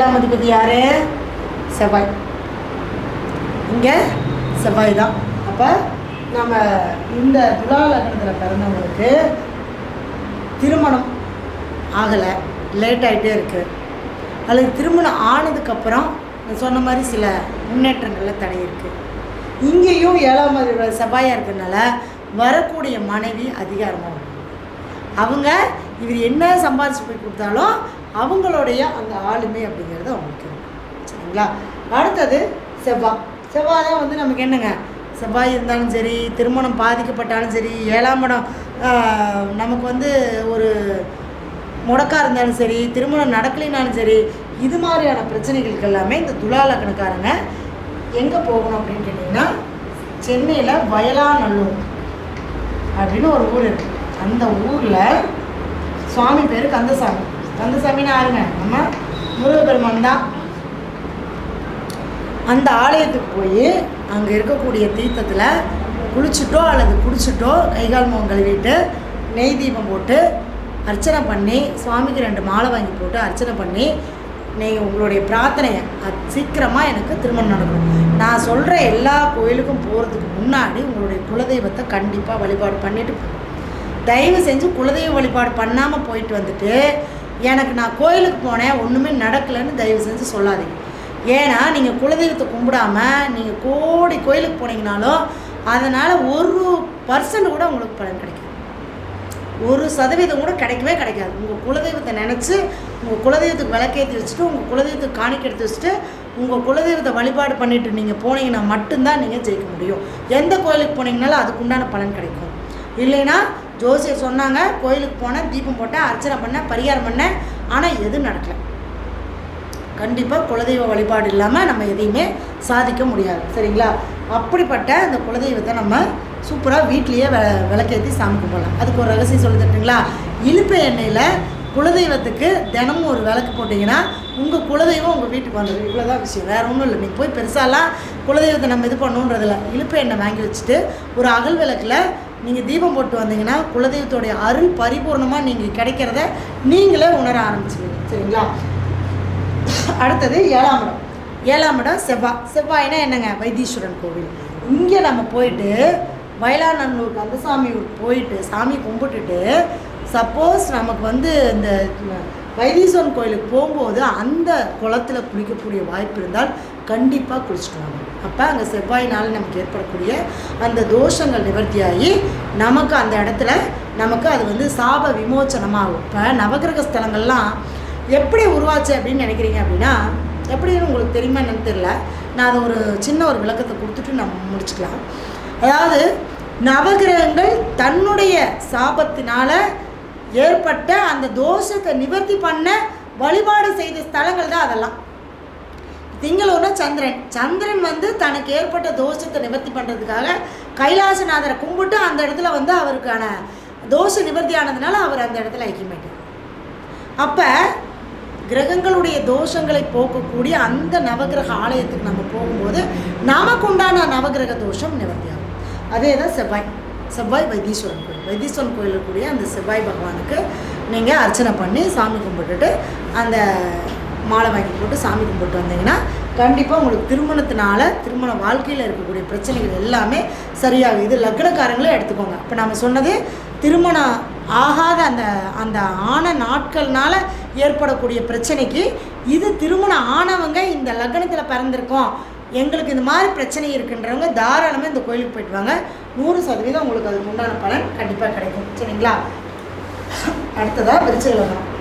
ஏழாம் அதிபதி யாரு? செவ்வாய். இங்கே செவ்வாய் தான். அப்போ நம்ம இந்த துலா லக்னத்தில் பிறந்தவங்களுக்கு திருமணம் ஆகலை, லேட் ஆகிட்டே இருக்குது, அல்லது திருமணம் ஆனதுக்கப்புறம் சொன்ன மாதிரி சில முன்னேற்றங்களில் தடை இருக்குது. இங்கேயும் ஏழாம் அதிபதி செவ்வாயாக இருக்கிறதுனால வரக்கூடிய மனைவி அதிகாரமாக இருக்கும். அவங்க இவர் என்ன சம்பாதிச்சு போய் கொடுத்தாலும் அவங்களுடைய அந்த ஆளுமை அப்படிங்கிறது அவங்களுக்கு இருக்கும். சரிங்களா? அடுத்தது செவ்வாய். செவ்வாய் தான் வந்து நமக்கு என்னங்க, செவ்வாய் இருந்தாலும் சரி, திருமணம் பாதிக்கப்பட்டாலும் சரி, ஏழாம் இடம் நமக்கு வந்து ஒரு முடக்காக இருந்தாலும் சரி, திருமணம் நடக்கலைனாலும் சரி, இது மாதிரியான பிரச்சனைகளுக்கு எல்லாமே இந்த துலா லக்னக்காரங்க எங்கே போகணும் அப்படின்னு கேட்டிங்கன்னா, சென்னையில் வயலாநல்லூர் அப்படின்னு ஒரு ஊர் இருக்குது. அந்த ஊரில் சுவாமி பேர் கந்தசாமி. கந்தசாமின்னு யாருங்க? நம்ம முருகப்பெருமான் தான். அந்த ஆலயத்துக்கு போய் அங்கே இருக்கக்கூடிய தீர்த்தத்தில் குளிச்சுட்டோ அல்லது குடிச்சிட்டோ கைகால் முகம் கழுவிட்டு நெய் தீபம் போட்டு அர்ச்சனை பண்ணி சுவாமிக்கு 2 மாலை வாங்கி போட்டு அர்ச்சனை பண்ணி நீங்கள் உங்களுடைய பிரார்த்தனையை சீக்கிரமாக எனக்கு திருமணம் நடக்கணும். நான் சொல்கிற எல்லா கோயிலுக்கும் போகிறதுக்கு முன்னாடி உங்களுடைய குலதெய்வத்தை கண்டிப்பாக வழிபாடு பண்ணிவிட்டு, தயவு செஞ்சு குலதெய்வ வழிபாடு பண்ணாமல் போயிட்டு வந்துட்டு எனக்கு நான் கோயிலுக்கு போனேன் ஒன்றுமே நடக்கலைன்னு தயவு செஞ்சு சொல்லாதீங்க. ஏன்னா நீங்கள் குலதெய்வத்தை கும்பிடாமல் நீங்கள் கோடி கோயிலுக்கு போனீங்கனாலும் அதனால் 1% கூட உங்களுக்கு பலன் கிடைக்காது. 1% கூட கிடைக்கவே கிடைக்காது. உங்கள் குலதெய்வத்தை நினச்சி உங்கள் குலதெய்வத்துக்கு விளக்கேற்றி வச்சுட்டு உங்கள் குலதெய்வத்துக்கு காணிக்கை எடுத்து வச்சுட்டு உங்கள் குலதெய்வத்தை வழிபாடு பண்ணிவிட்டு நீங்கள் போனீங்கன்னா மட்டும்தான் நீங்கள் ஜெயிக்க முடியும். எந்த கோயிலுக்கு போனீங்கனாலும் அதுக்குண்டான பலன் கிடைக்கும். இல்லைன்னா ஜோசியர் சொன்னாங்க, கோயிலுக்கு போனேன், தீபம் போட்டேன், அர்ச்சனை பண்ணேன், பரிகாரம் பண்ணேன், ஆனால் எதுவும் நடக்கலை. கண்டிப்பாக குலதெய்வ வழிபாடு இல்லாமல் நம்ம எதையுமே சாதிக்க முடியாது. சரிங்களா? அப்படிப்பட்ட அந்த குலதெய்வத்தை நம்ம சூப்பராக வீட்லேயே விளக்கேற்றி சாமி கும்பிடலாம். அதுக்கு ஒரு ரகசியம் சொல்லி தட்டுங்களா? இலுப்பை எண்ணெயில் குலதெய்வத்துக்கு தினமும் ஒரு விளக்கு போட்டிங்கன்னா உங்கள் குலதெய்வம் உங்கள் வீட்டுக்கு வந்துடும். இவ்வளோதான் விஷயம், வேறு ஒன்றும் இல்லை. நீங்கள் போய் பெருசாலாம் குலதெய்வத்தை நம்ம இது பண்ணணுன்றதில்ல. இலுப்பை எண்ணெய் வாங்கி வச்சுட்டு ஒரு அகல் விளக்கில் நீங்கள் தீபம் போட்டு வந்தீங்கன்னா குலதெய்வத்தோடைய அருள் பரிபூர்ணமாக நீங்கள் கிடைக்கிறத நீங்களே உணர ஆரம்பிச்சுருவீங்க. சரிங்களா? அடுத்தது ஏழாம் இடம். ஏழாம் இடம் செவ்வாய். செவ்வாய்னா என்னங்க? வைத்தீஸ்வரன் கோவில். இங்கே நம்ம போயிட்டு வயலாநல்லூர் கந்தசாமி போயிட்டு சாமி கும்பிட்டுட்டு சப்போஸ் நமக்கு வந்து இந்த வைத்தீஸ்வரன் கோயிலுக்கு போகும்போது அந்த குளத்தில் குளிக்கக்கூடிய வாய்ப்பு இருந்தால் கண்டிப்பாக குளிச்சுட்டு வாங்க. அப்போ அங்கே செவ்வாயினால் நமக்கு ஏற்படக்கூடிய அந்த தோஷங்கள் நிவர்த்தியாகி நமக்கு அந்த இடத்துல நமக்கு அது வந்து சாப விமோச்சனமாகும். இப்போ நவகிரக ஸ்தலங்கள்லாம் எப்படி உருவாச்சு அப்படின்னு நினைக்கிறீங்க அப்படின்னா, எப்படின்னு உங்களுக்கு தெரியுமா என்னன்னு தெரியல. நான் அதை ஒரு சின்ன ஒரு விளக்கத்தை கொடுத்துட்டு நம்ம முடிச்சுக்கலாம். அதாவது நவகிரகங்கள் தன்னுடைய சாபத்தினால ஏற்பட்ட அந்த தோஷத்தை நிவர்த்தி பண்ண வழிபாடு செய்த ஸ்தலங்கள் தான் அதெல்லாம். திங்களூர்னா சந்திரன். சந்திரன் வந்து தனக்கு ஏற்பட்ட தோஷத்தை நிவர்த்தி பண்ணுறதுக்காக கைலாசநாதரை கும்பிட்டு அந்த இடத்துல வந்து அவருக்கான தோஷ நிவர்த்தி ஆனதுனால அவர் அந்த இடத்துல ஐக்கியமாயிட்டார். அப்போ கிரகங்களுடைய தோஷங்களை போக்கக்கூடிய அந்த நவகிரக ஆலயத்துக்கு நம்ம போகும்போது நமக்கு உண்டான நவகிரக தோஷம் நிவர்த்தி ஆகும். அதே தான் செவ்வாய். செவ்வாய் வைத்தீஸ்வரன் கோயில். வைத்தீஸ்வரன் கோயிலில் கூடிய அந்த செவ்வாய் பகவானுக்கு நீங்கள் அர்ச்சனை பண்ணி சாமி கும்பிட்டுட்டு அந்த மாலை வாங்கி போட்டு சாமி கும்பிட்டு வந்தீங்கன்னா கண்டிப்பாக உங்களுக்கு திருமணத்தினால திருமண வாழ்க்கையில் இருக்கக்கூடிய பிரச்சனைகள் எல்லாமே சரியாகும். இது லக்னக்காரங்களே எடுத்துக்கோங்க. இப்போ நம்ம சொன்னது திருமணம் ஆகாத அந்த அந்த ஆன நாட்கள்னால ஏற்படக்கூடிய பிரச்சனைக்கு, இது திருமணம் ஆனவங்க இந்த லக்னத்தில் பிறந்திருக்கோம் எங்களுக்கு இந்த மாதிரி பிரச்சனை இருக்குன்றவங்க தாராளமாக இந்த கோயிலுக்கு போயிட்டு வாங்க. 100% உங்களுக்கு அதுக்கு உண்டான பலன் கண்டிப்பாக கிடைக்கும். சரிங்களா? அடுத்ததாக விருச்சிக லக்னம்.